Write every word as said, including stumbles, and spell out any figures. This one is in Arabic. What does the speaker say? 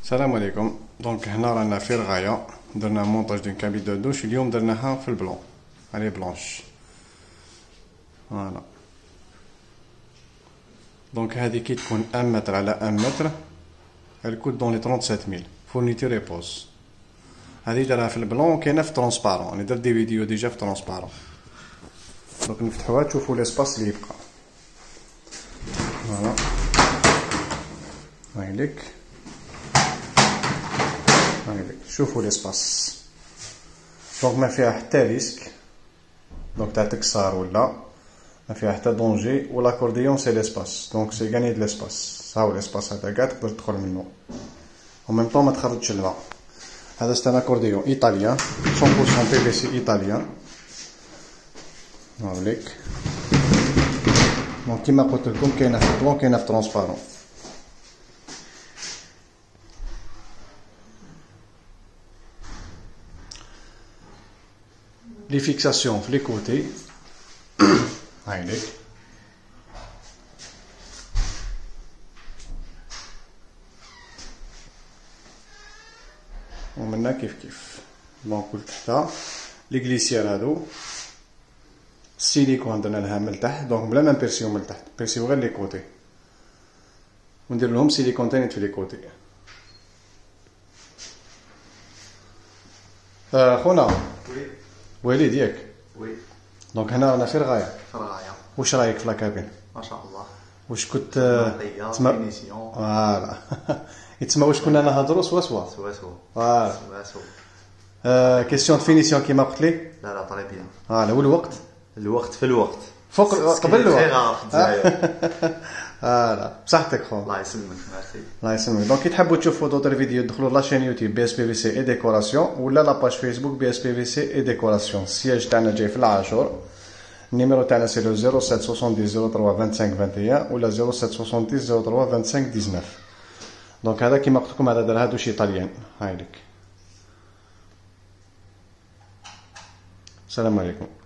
السلام عليكم. دونك هنا رانا في رغاية درنا مونتاج دون كابين دو دوش. اليوم درناها في البلون علي بلونش. فوالا دونك هذه كي تكون ان متر على ان متر الكود دون لي سبعة وثلاثين ميل فورنيتور اي بوز. هذه دارها في البلون كاينه في ترونسبارون. انا درت دي فيديو ديجا في ترونسبارون. دونك نفتحوها تشوفوا ليسباس اللي يبقى. فوالا هايليك هايليك شوفوا ليسباس. دونك ما فيها حتى ريسك دونك تاع تكسار ولا ما فيها حتى دونجي. و لاكورديون سي ليسباس دونك سي غاني د ليسباس. هاو ليسباس هذا كاع تقدر تدخل منه و ميم طون ما تخرجش الماء. هذا سي ان اكورديون ايطاليان مية بالمية بي في سي ايطاليان. هاوليك دونك كيما قلت لكم كاينه في البلون كاينه في ترونسبارون. لي فيكساسيون في لي كوتي هايليك ومنا كيف كيف. دونك قلت حتى لي غليسير هادو السيليكون درنا لها من التحت دونك بلا ما نبيرسيو من التحت نبيرسيو غير لي كوتي وندير لهم سيليكون تاني في لي كوتي. آه خونا وي وليد ياك وي دونك هنا رانا في رغاية. في رغاية. واش رايك في لاكابين؟ ما شاء الله. واش كنت تسمى فينيسيون فوالا يتسمى واش كنا نهضروا سوا سوا سوا سوا فوالا. سوا سوا آه كيسيون فينيسيون كيما قلت لي. لا لا طري بيان. فوالا والوقت الوقت في الوقت فوق قبل الوقت. تري غار في الجزائر. فوالا بصحتك خو. الله يسلمك ميرسي. الله يسلمك. دونك كي تحبوا تشوفوا دوطر فيديو دخلوا لاشين يوتيوب بي اس بي في سي اي ديكوراسيون ولا لاباج فيسبوك بي اس بي في سي اي ديكوراسيون. السياج تاعنا جاي في العاشور. النيميرو تاعنا سي لو صفر سبعة سبعة صفر صفر ثلاثة خمسة خمسة واحد واحد ولا صفر سبعة سبعة صفر صفر ثلاثة خمسة تسعة تسعة. دونك هذا كيما قلت لكم هذا دار هادو شي طاليان. هايليك السلام عليكم.